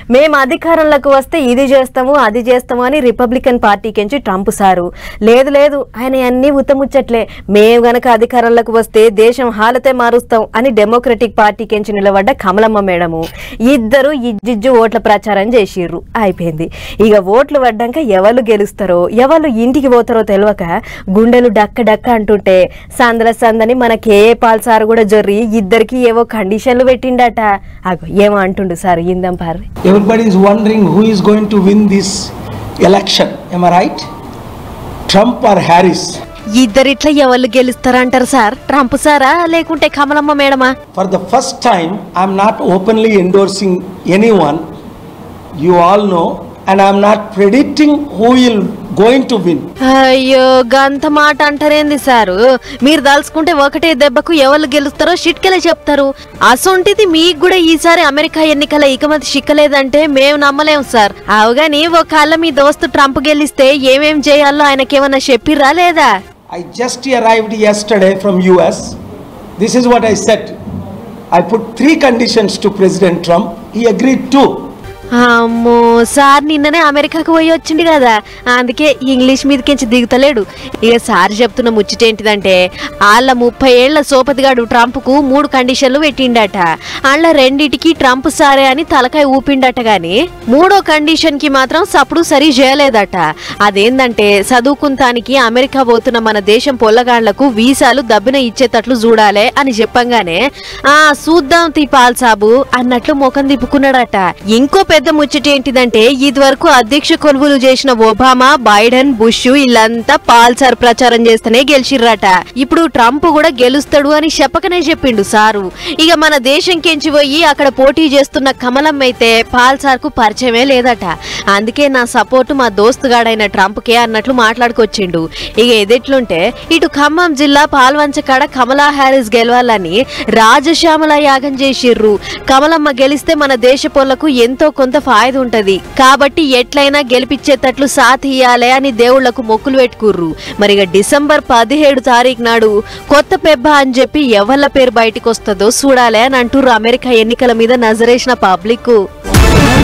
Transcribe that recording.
మేము అధికారంలోకి వస్తే ఇది చేస్తాము అది చేస్తాము అని రిపబ్లికన్ పార్టీకించి ట్రంప్ సారు లేదు లేదు ఆయన అన్ని ఉత్తముచ్చట్లే మేము గనక అధికారంలోకి వస్తే దేశం హాలతే మారుస్తాం అని డెమోక్రటిక్ పార్టీకించి నిలబడ్డ కమలమ్మ మేడము ఇద్దరు ఇజ్జిజ్జు ఓట్ల ప్రచారం చేసిర్రు అయిపోయింది. ఇక ఓట్లు పడ్డాక ఎవరు గెలుస్తారో ఎవరు ఇంటికి పోతారో తెలియక గుండెలు డక్క డక్క అంటుంటే సందని మన కేఏ పాల్ సార్ కూడా జొర్రి ఇద్దరికి ఏవో కండిషన్లు పెట్టిండట. అగో ఏమో అంటుండు సార్ ఇందాం పారు. Everybody is wondering who is going to win this election. Am I right? Trump or Harris? ఇద్దరిట్లా ఎవరు గెలుస్తారంటారు సార్? ట్రంప్ సారా లేకుంటే Kamalamma మేడమా? For the first time I am not openly endorsing anyone. You all know, and I am not predicting who will going to win. అయ్యో గంత మాట అంటారేంది sir? మీరు దలుచుకుంటే ఒకటే దెబ్బకు ఎవరు గెలుస్తారో షిట్కెలే చెప్తారు. అసొంటిది మీకు కూడా ఈసారి అమెరికా ఎన్నికల ఇకమతి చిక్కలేదంటే మేము నమ్మలేం సార్. అవుగాని ఒకళ్ళ మీ దోస్తు ట్రంప్ గెలిస్తే ఏమేం చేయాలో ఆయనకేమన్నా చెప్పిర్రా లేదా? I just arrived yesterday from US. This is what I said. I put 3 conditions to President Trump. He agreed to. అమ్మో సార్ నిన్ననే అమెరికాకు పోయి వచ్చిండు కదా, అందుకే ఇంగ్లీష్ మీదకించి దిగుతలేడు. ఇక సార్ చెప్తున్న ముచ్చటేంటిదంటే వాళ్ళ 30 ఏళ్ల సోపతిగాడు ట్రంప్ కు 3 కండిషన్లు పెట్టిండట. వాళ్ళ రెండిటికి ట్రంప్ సారే అని తలకాయ ఊపిండట గాని 3వ కండిషన్ కి మాత్రం సప్పుడు సరి చేయలేదట. అదేందంటే చదువుకుంటానికి అమెరికా పోతున్న మన దేశం పొల్లగాళ్లకు వీసాలు దబ్బిన ఇచ్చేటట్లు చూడాలే అని చెప్పంగానే ఆ చూద్దాం తీపాల్ సాబు అన్నట్లు ముఖం తిప్పుకున్నాడట. ఇంకో పెద్ద ముచ్చట ఏంటిదంటే ఇదివరకు అధ్యక్ష కొలువులు చేసిన ఒబామా, బైడెన్, బుష్ ఇల్లంతా పాల్సార్ ప్రచారం చేస్తేనే గెలిచిర్రట. ఇప్పుడు ట్రంప్ కూడా గెలుస్తాడు అని చెప్పకనే చెప్పిండు సారు. ఇక మన దేశం కెంచి పోయి అక్కడ పోటీ చేస్తున్న కమలం అయితే పాల్సార్ కు పరిచయమే లేదట. అందుకే నా సపోర్టు మా దోస్తుగాడైన ట్రంప్ కే అన్నట్లు మాట్లాడుకొచ్చిండు. ఇక ఎదెట్లుంటే ఇటు ఖమ్మం జిల్లా పాల్వంచ కాడ కమలా హ్యారిస్ గెలవాలని రాజశ్యామల యాగం చేసిర్రు. కమలమ్మ గెలిస్తే మన దేశ పొలకు ఎంతో కొంత ఫాయిదా ఉంటది కాబట్టి ఎట్లయినా గెలిపించేటట్లు సాథ్ ఇయ్యాలే అని దేవుళ్లకు మొక్కులు పెట్టుకుర్రు. మరిగా డిసెంబర్ 17 తారీఖు నాడు కొత్త పెబ్బ అని చెప్పి ఎవళ్ళ పేరు బయటికి వస్తుందో చూడాలే అని అంటుర్రు అమెరికా ఎన్నికల మీద నజరేసిన పబ్లిక్.